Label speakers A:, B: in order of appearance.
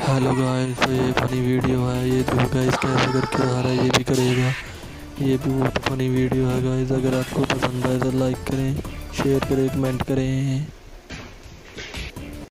A: Hello guys, तो ये funny video है। ये देखो गाइस कैसे करके आ रहा है, ये भी करेगा। ये भी बहुत फनी वीडियो है गाइस। अगर आपको पसंद आए तो लाइक करें, शेयर करें, कमेंट करें।